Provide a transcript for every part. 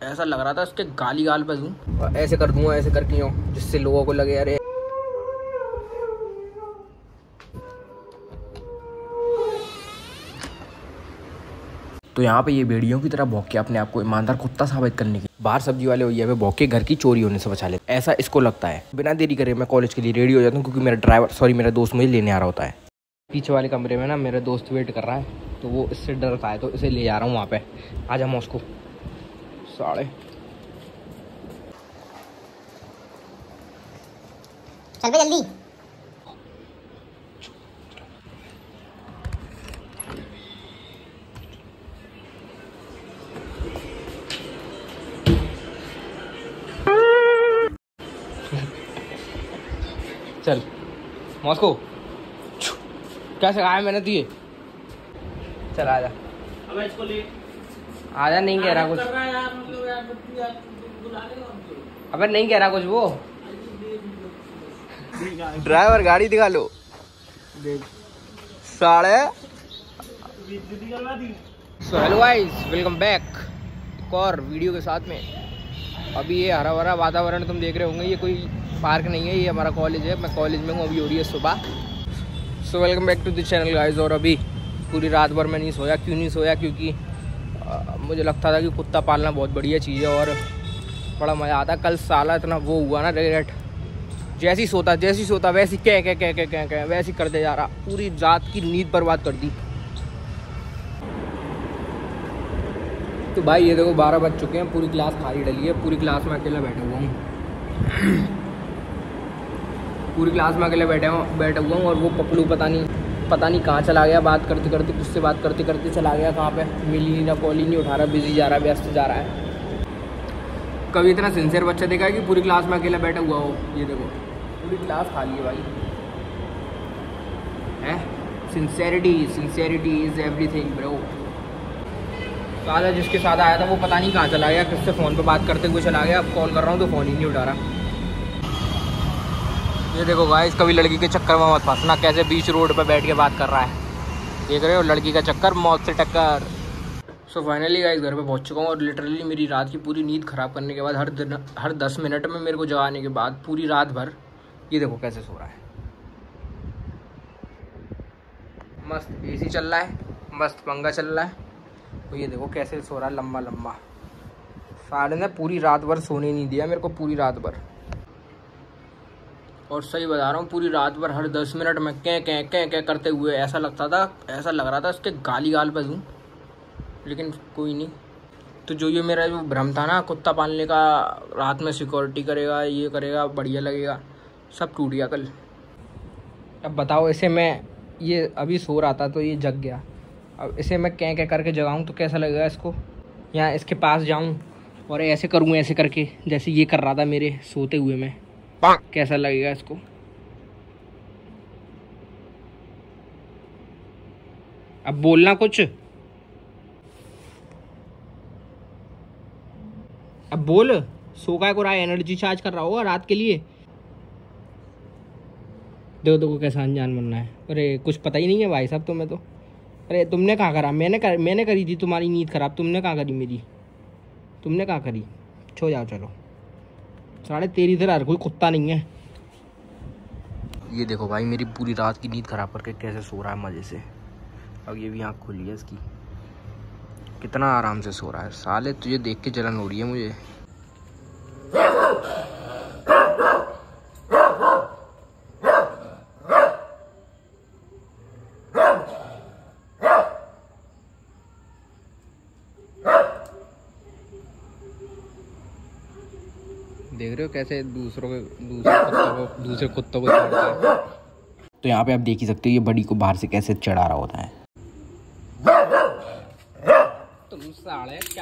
ऐसा लग रहा था उसके गाली गाल पे दूं, ऐसे कर दूंगा, ऐसे करके यूं, जिससे लोगों को लगे अरे। तो यहाँ पे ये भेड़ियों की तरह भौंक के अपने आप को ईमानदार कुत्ता साबित करने की बाहर सब्जी वाले भैया पे भौंक के घर की चोरी होने से बचा ले, ऐसा इसको लगता है। बिना देरी करे मैं कॉलेज के लिए रेडी हो जाता हूँ, क्योंकि मेरा दोस्त मुझे लेने आ रहा होता है। पीछे वाले कमरे में ना मेरा दोस्त वेट कर रहा है, तो वो इससे डरता है, तो इसे ले जा रहा हूँ वहाँ पे। आ जा मॉस्को साढ़े। चल बे जल्दी। चल मॉस्को, क्या सिखाया मैंने तुझे? चल आजा। अब इसको ले आजा, नहीं कह रहा कुछ। अबे नहीं कह रहा कुछ वो। ड्राइवर गाड़ी दिखा लो। देख साढ़े। So hello guys, welcome back एक और वीडियो के साथ में। अभी ये हरा भरा वातावरण तुम देख रहे होंगे, ये कोई पार्क नहीं है, ये हमारा कॉलेज है। मैं कॉलेज में हूँ, अभी हो रही है सुबह। So welcome back to the channel guys. और अभी पूरी रात भर मैं नहीं सोया। क्यों नहीं सोया? क्योंकि मुझे लगता था कि कुत्ता पालना बहुत बढ़िया चीज़ है और बड़ा मज़ा आता। कल साला इतना वो हुआ ना रिग्रेट, जैसी सोता वैसी कह वैसी करते जा रहा, पूरी रात की नींद बर्बाद कर दी। तो भाई ये देखो 12 बज चुके हैं, पूरी क्लास खाली डली है। पूरी क्लास में अकेला बैठा हुआ हूँ। पूरी क्लास में अकेले बैठा हुआ हूँ और वो पपलू पता नहीं कहाँ चला गया। बात करते करते किससे बात करते करते चला गया कहाँ पे, मिली नहीं ना, कॉल ही नहीं उठा रहा, बिजी जा रहा है, व्यस्त जा रहा है। कभी इतना सिंसियर बच्चा देखा है कि पूरी क्लास में अकेला बैठा हुआ हो? ये देखो पूरी क्लास खाली है भाई। है सिंसियरिटी इज एवरीथिंग ब्रो। साला जिसके साथ आया था वो पता नहीं कहाँ चला गया, किससे फ़ोन पे बात करते हुए चला गया। अब कॉल कर रहा हूँ तो फ़ोन ही नहीं उठा रहा। ये देखो गाइस, कभी लड़की के चक्कर में मत फंसना, कैसे बीच रोड पे बैठ के बात कर रहा है। देख रहे हो, लड़की का चक्कर मौत से टक्कर। सो फाइनली गाइस घर पे पहुंच चुका हूँ और लिटरली मेरी रात की पूरी नींद ख़राब करने के बाद हर 10 मिनट में मेरे को जगाने के बाद पूरी रात भर ये देखो कैसे सो रहा है। मस्त एसी चल रहा है, मस्त पंखा चल रहा है, तो ये देखो कैसे सो रहा है लंबा लंबा। साले ने पूरी रात भर सोने नहीं दिया मेरे को, पूरी रात भर। और सही बता रहा हूँ, पूरी रात भर हर 10 मिनट में क्या करते हुए ऐसा लग रहा था उसके गाली गाल पे दूँ, लेकिन कोई नहीं। तो जो ये मेरा जो भ्रम था ना कुत्ता पालने का, रात में सिक्योरिटी करेगा, ये करेगा, बढ़िया लगेगा, सब टूट गया कल। अब बताओ, इसे मैं ये अभी सो रहा था तो ये जग गया, अब इसे मैं क्या करके जगाऊँ तो कैसा लगेगा इसको? या इसके पास जाऊँ और ऐसे करूँ, ऐसे करके जैसे ये कर रहा था मेरे सोते हुए में, कैसा लगेगा इसको? अब बोलना कुछ, अब बोल। सो का रहा है, एनर्जी चार्ज कर रहा होगा रात के लिए। देखो कैसा अनजान बनना है। अरे कुछ पता ही नहीं है भाई साहब तुम्हें तो। अरे तुमने कहाँ करा? मैंने करी थी तुम्हारी नींद खराब। तुमने कहाँ करी मेरी? तुमने कहाँ करी? छो जाओ चलो। साढ़े तेरी तरह हर कोई कुत्ता नहीं है। ये देखो भाई मेरी पूरी रात की नींद खराब करके कैसे सो रहा है मज़े से। अब ये भी आँख खुली है इसकी, कितना आराम से सो रहा है। साले तुझे देख के जलन हो रही है मुझे। देख रहे हो कैसे दूसरे कुत्तों को चढ़ता है। तो यहाँ पे आप देख ही सकते हो ये बड़ी को बाहर से कैसे चढ़ा रहा होता है। तुम साले क्या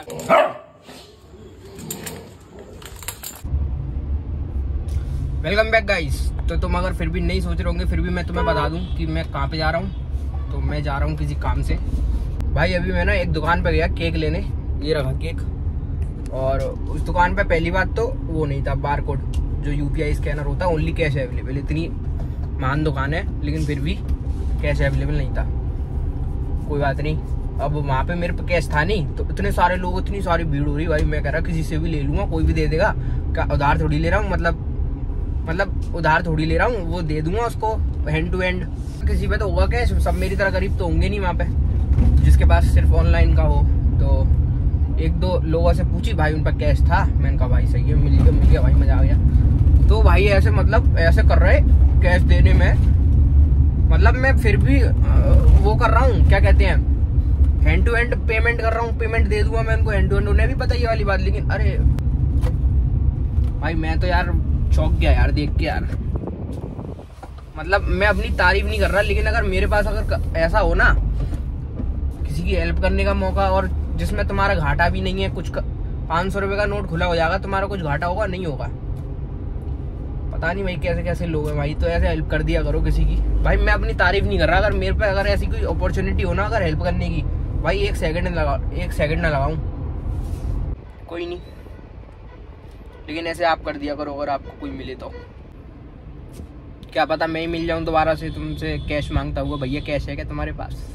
वेलकम बैक गाइस। तो तुम अगर फिर भी नहीं सोच रहे होंगे, फिर भी मैं तुम्हें बता दूं कि मैं कहाँ पे जा रहा हूँ। तो मैं जा रहा हूँ किसी काम से। भाई अभी मैं ना एक दुकान पे गया केक लेने, ये रखा केक। और उस दुकान पे पहली बात तो वो नहीं था बार कोड, जो यूपीआई स्कैनर होता है, ओनली कैश अवेलेबल। इतनी महान दुकान है लेकिन फिर भी कैश अवेलेबल नहीं था। कोई बात नहीं, अब वहाँ पे मेरे पे कैश था नहीं, तो इतने सारे लोग, इतनी सारी भीड़ हो रही भाई। मैं कह रहा किसी से भी ले लूंगा, कोई भी दे देगा, क्या उधार थोड़ी ले रहा हूँ, मतलब उधार थोड़ी ले रहा हूँ, वो दे दूंगा उसको हैंड टू हैंड। किसी पे तो होगा कैश, सब मेरी तरह गरीब तो होंगे नहीं वहाँ पे, जिसके पास सिर्फ ऑनलाइन का हो। तो एक दो लोगों से पूछी भाई, उन पर कैश था। मैंने कहा भाई सही है, मिल गया भाई, मजा आ गया। तो भाई ऐसे मतलब ऐसे कर रहे कैश देने में, मतलब मैं फिर भी वो कर रहा हूँ, क्या कहते हैं, हैंड टू हैंड पेमेंट कर रहा हूँ, पेमेंट दे दूंगा मैं उनको हैंड टू हैंड। उन्हें भी पता ये वाली बात, लेकिन अरे भाई मैं तो यार चौंक गया यार देख के यार। मतलब मैं अपनी तारीफ नहीं कर रहा, लेकिन अगर मेरे पास अगर ऐसा हो ना किसी की हेल्प करने का मौका, और जिसमें तुम्हारा घाटा भी नहीं है, कुछ 500 रुपये का नोट खुला हो जाएगा, तुम्हारा कुछ घाटा होगा नहीं होगा, पता नहीं भाई कैसे कैसे लोग हैं भाई। तो ऐसे हेल्प कर दिया करो किसी की भाई। मैं अपनी तारीफ नहीं कर रहा, अगर मेरे पे अगर ऐसी कोई अपॉर्चुनिटी हो ना अगर हेल्प करने की भाई, 1 सेकंड ना लगाऊं, कोई नहीं, लेकिन ऐसे आप कर दिया करो अगर आपको कोई मिले तो। क्या पता मैं ही मिल जाऊं दोबारा से तुमसे कैश मांगता हुआ, भैया कैश है क्या तुम्हारे पास।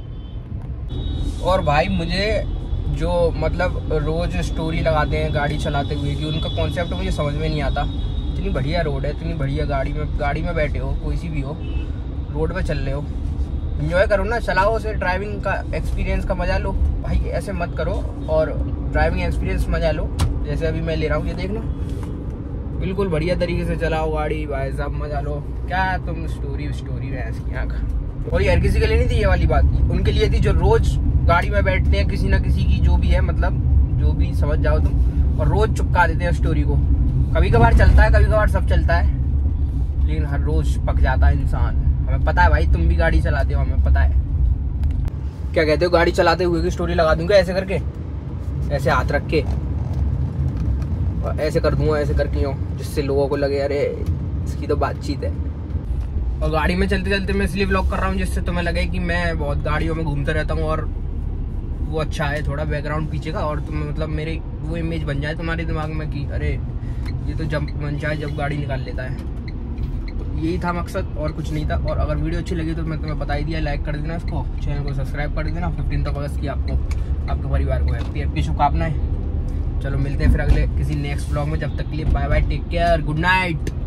और भाई मुझे जो मतलब रोज स्टोरी लगाते हैं गाड़ी चलाते हुए कि उनका कॉन्सेप्ट मुझे समझ में नहीं आता। इतनी बढ़िया रोड है, इतनी बढ़िया गाड़ी में बैठे हो, कोई सी भी हो, रोड पे चल रहे हो, एंजॉय करो ना, चलाओ उसे, ड्राइविंग का एक्सपीरियंस का मजा लो भाई। ऐसे मत करो और ड्राइविंग एक्सपीरियंस मजा लो, जैसे अभी मैं ले रहा हूँ, ये देखना, बिल्कुल बढ़िया तरीके से चलाओ गाड़ी भाई साहब, मजा लो। क्या तुम स्टोरी भैंस की आँख। और हर किसी के लिए नहीं थी ये वाली बात, उनके लिए थी जो रोज गाड़ी में बैठते हैं, किसी ना किसी की जो भी है, मतलब जो भी समझ जाओ तुम, और रोज चुपका देते हैं स्टोरी को। कभी कभार चलता है, कभी कभार सब चलता है, लेकिन हर रोज पक जाता है इंसान। हमें पता है भाई, तुम भी गाड़ी चलाते हो, हमें पता है। क्या कहते हो, गाड़ी चलाते हुए की स्टोरी लगा दूंगा ऐसे करके, ऐसे हाथ रख के, और ऐसे कर दूंगा, ऐसे करके यूं, जिससे लोगों को लगे अरे इसकी तो बातचीत है। और गाड़ी में चलते चलते मैं इसलिए व्लॉग कर रहा हूँ जिससे तुम्हें लगे कि मैं बहुत गाड़ियों में घूमता रहता हूँ, और वो अच्छा है थोड़ा बैकग्राउंड पीछे का, और तुम्हें मतलब मेरे वो इमेज बन जाए तुम्हारे दिमाग में कि अरे ये तो जब मन चाहे जब गाड़ी निकाल लेता है। तो यही था मकसद, और कुछ नहीं था। और अगर वीडियो अच्छी लगी तो मैं तुम्हें बता ही दिया, लाइक कर देना इसको, चैनल को सब्सक्राइब कर देना। 15 अगस्त की आपको, आपके परिवार को हैप्पी शुभकामनाएं। चलो मिलते हैं फिर अगले किसी नेक्स्ट व्लॉग में, जब तक के लिए bye bye, take care, good night.